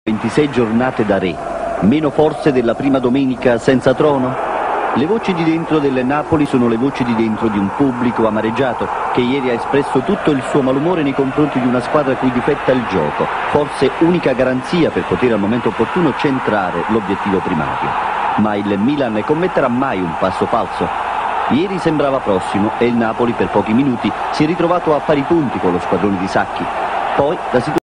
26 giornate da re, meno forse della prima domenica senza trono? Le voci di dentro del Napoli sono le voci di dentro di un pubblico amareggiato che ieri ha espresso tutto il suo malumore nei confronti di una squadra a cui difetta il gioco, forse unica garanzia per poter al momento opportuno centrare l'obiettivo primario. Ma il Milan commetterà mai un passo falso? Ieri sembrava prossimo e il Napoli per pochi minuti si è ritrovato a pari punti con lo squadrone di Sacchi. Poi la situazione